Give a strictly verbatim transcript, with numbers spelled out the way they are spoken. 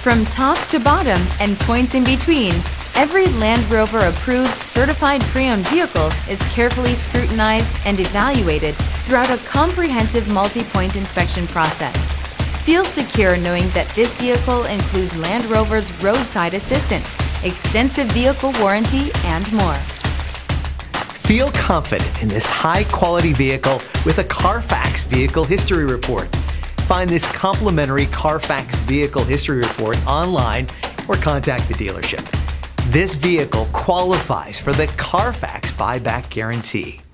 From top to bottom and points in between, every Land Rover approved certified pre-owned vehicle is carefully scrutinized and evaluated throughout a comprehensive multi-point inspection process. Feel secure knowing that this vehicle includes Land Rover's roadside assistance, extensive vehicle warranty, and more. Feel confident in this high-quality vehicle with a Carfax Vehicle History Report. Find this complimentary Carfax Vehicle History Report online or contact the dealership. This vehicle qualifies for the Carfax Buyback Guarantee.